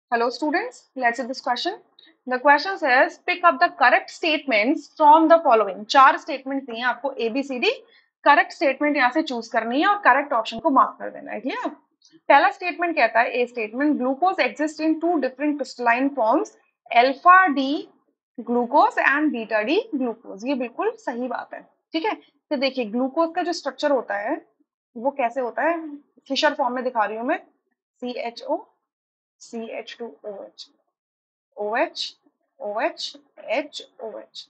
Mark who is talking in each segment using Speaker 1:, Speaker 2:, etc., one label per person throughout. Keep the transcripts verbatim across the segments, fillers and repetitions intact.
Speaker 1: Hello students, let's see this question. The question says pick up the correct statements from the following. चार statements दिए हैं आपको A B C D. Correct statement यहाँ से choose करनी है और करेक्ट ऑप्शन को मार्क कर देना है. क्लियर? पहला स्टेटमेंट कहता है, A statement, glucose exist in two different crystalline forms, alpha D glucose and beta D glucose. ये बिल्कुल सही बात है. ठीक है, तो देखिए ग्लूकोज का जो स्ट्रक्चर होता है वो कैसे होता है, फिशर फॉर्म में दिखा रही हूँ मैं. C H O C H two O H O H O H H O H.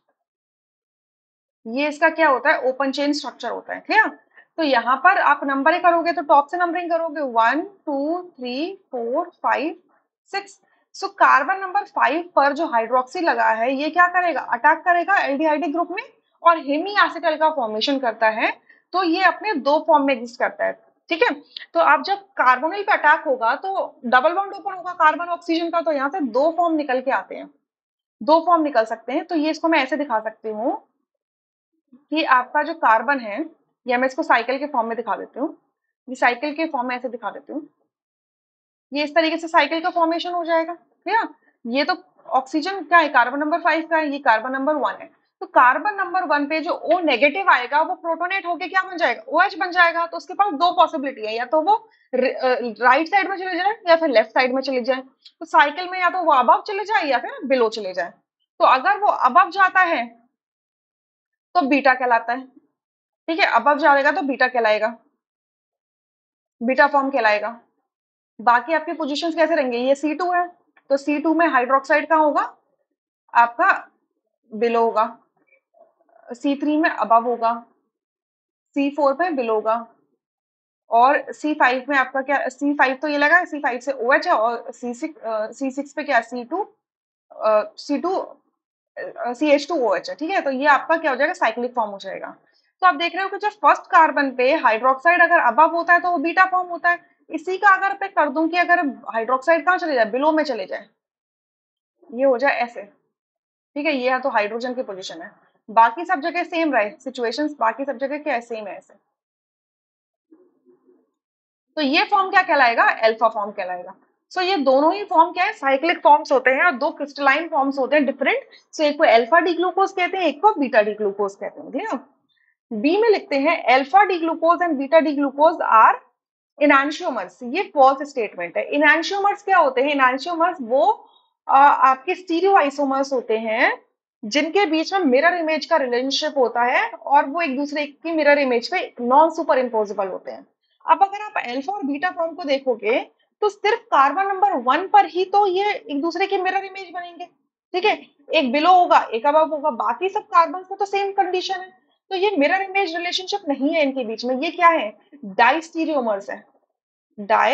Speaker 1: ये इसका क्या होता है, ओपन चेन स्ट्रक्चर होता है. क्लियर? तो यहाँ पर आप नंबरिंग करोगे तो टॉप से नंबरिंग करोगे, one two three four five six. So carbon number five पर जो हाइड्रोक्सी लगा है ये क्या करेगा, अटैक करेगा एल्डिहाइडिक ग्रुप में और हेमी एसिटल का फॉर्मेशन करता है. तो ये अपने दो फॉर्म में एग्जिस्ट करता है. ठीक है, तो अब जब कार्बोनिल पे अटैक होगा तो डबल बॉन्ड ओपन होगा कार्बन ऑक्सीजन का, तो यहाँ से दो फॉर्म निकल के आते हैं, दो फॉर्म निकल सकते हैं. तो ये इसको मैं ऐसे दिखा सकती हूँ कि आपका जो कार्बन है, या मैं इसको साइकिल के फॉर्म में दिखा देती हूँ. ये साइकिल के फॉर्म में ऐसे दिखा देती हूँ. ये इस तरीके से साइकिल का फॉर्मेशन हो जाएगा. ठीक है, ये तो ऑक्सीजन क्या है, कार्बन नंबर फाइव का है, ये कार्बन नंबर वन है. तो कार्बन नंबर वन पे जो O नेगेटिव आएगा वो प्रोटोनेट होके क्या बन जाएगा, OH बन जाएगा. तो उसके पास दो पॉसिबिलिटी है, या तो वो राइट साइड में चले जाए या फिर लेफ्ट साइड में चले जाए. तो साइकिल में या तो वो अबव चले जाए या फिर बिलो चले जाए. तो अगर वो अबव जाता है तो बीटा कहलाता है. ठीक है, अबव जाएगा तो बीटा कहलाएगा, बीटा फॉर्म कहलाएगा. बाकी आपके पोजीशंस कैसे रहेंगे, ये सी टू है तो सी टू में हाइड्रोक्साइड कहाँ होगा, आपका बिलो होगा. सी थ्री में अबव होगा, सी फोर में बिलो होगा, और सी फाइव में आपका क्या, सी फाइव तो ये लगा, सी फाइव से OH है, और सी सिक्स सी सिक्स पे क्या, C two C two C H two O H है. ठीक है, तो ये आपका क्या हो जाएगा, साइक्लिक फॉर्म हो जाएगा. तो आप देख रहे हो कि जब फर्स्ट कार्बन पे हाइड्रोक्साइड अगर अबव होता है तो वो बीटा फॉर्म होता है. इसी का अगर मैं कर दूं कि अगर हाइड्रोक्साइड कहाँ चले जाए, बिलो में चले जाए, ये हो जाए ऐसे. ठीक है, ये है तो हाइड्रोजन की पोजीशन है. बाकी सब जगह सेम रहे सिचुएशंस, बाकी सब जगह क्या है, सेम है ऐसे. तो ये फॉर्म क्या कहलाएगा, अल्फा फॉर्म कहलाएगा. सो so, ये दोनों ही फॉर्म क्या है, साइक्लिक फॉर्म्स होते हैं और दो क्रिस्टलाइन फॉर्म्स होते हैं डिफरेंट. सो so, एक को अल्फा डी ग्लूकोज कहते हैं, एक को बीटा डी ग्लूकोज कहते हैं. ठीक है, बी में लिखते हैं alpha D glucose and beta D glucose are enantiomers. ये फॉल्स स्टेटमेंट है. इनैंशियोमर्स क्या होते हैं, इनैंशियोमर्स वो आ, आपके स्टीरियो आइसोमर्स होते हैं जिनके बीच में मिरर इमेज का रिलेशनशिप होता है और वो एक दूसरे की मिरर इमेज पे नॉन सुपर इम्पोजेबल होते हैं. अब अगर आप अल्फा और बीटा फॉर्म को देखोगे तो सिर्फ कार्बन नंबर वन पर ही तो ये एक दूसरे के मिरर इमेज बनेंगे. ठीक है, एक बिलो होगा एक अबव होगा, बाकी सब कार्बन में तो सेम कंडीशन है. तो ये मिरर इमेज रिलेशनशिप नहीं है इनके बीच में. ये क्या है, डाइस्टीरियोमर्स है, डाई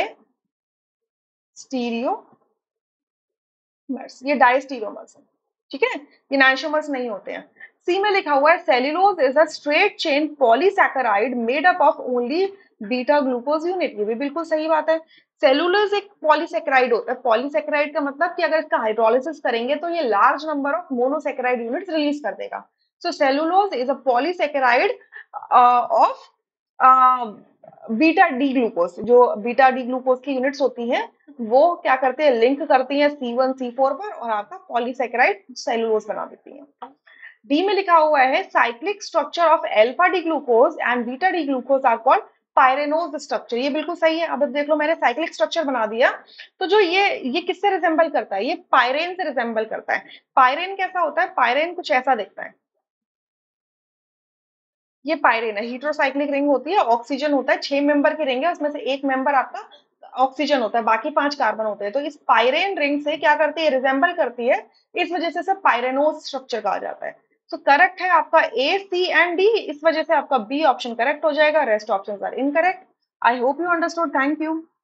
Speaker 1: स्टीरियोमर्स, ये डाइस्टीरियोमर्स है. ठीक है, ये नाइट्रोमर्स नहीं होते हैं. सी में लिखा हुआ है cellulose is a straight chain polysaccharide made up of only beta glucose unit. ये भी बिल्कुल सही बात है. सेल्यूलोज एक पॉलीसैकेराइड होता है. पॉलीसैकेराइड का मतलब कि अगर इसका हाइड्रोलिसिस करेंगे तो ये large number of monosaccharide units release कर देगा. So cellulose is a polysaccharide of beta D glucose. जो बीटा डी ग्लूकोज की यूनिट्स होती हैं वो क्या करते हैं, लिंक करती हैं सी वन सी फोर पर और आपका पॉलीसैकेराइड सेल्यूलोज बना देती हैं. डी में लिखा हुआ है cyclic structure of alpha D glucose and beta D glucose are called pyranose structure. ये बिल्कुल सही है. अब देख लो मैंने साइक्लिक स्ट्रक्चर बना दिया. तो जो ये ये किससे रिजेंबल करता है, ये पायरेन से रिजेंबल करता है. पायरेन कैसा होता है, पायरेन कुछ ऐसा दिखता है. ये पायरेन है, हीट्रोसाइक्लिक रिंग होती है, ऑक्सीजन होता है, छह मेंबर की रिंग है, उसमें से एक मेंबर आपका ऑक्सीजन होता है, बाकी पांच कार्बन होते हैं. तो इस पायरेन रिंग से क्या करती है, रिजेंबल करती है, इस वजह से इसे पायरेनोज स्ट्रक्चर कहा जाता है. तो करेक्ट है आपका ए सी एंड डी. इस वजह से आपका बी ऑप्शन करेक्ट हो जाएगा, rest options are incorrect. I hope you understood. Thank you.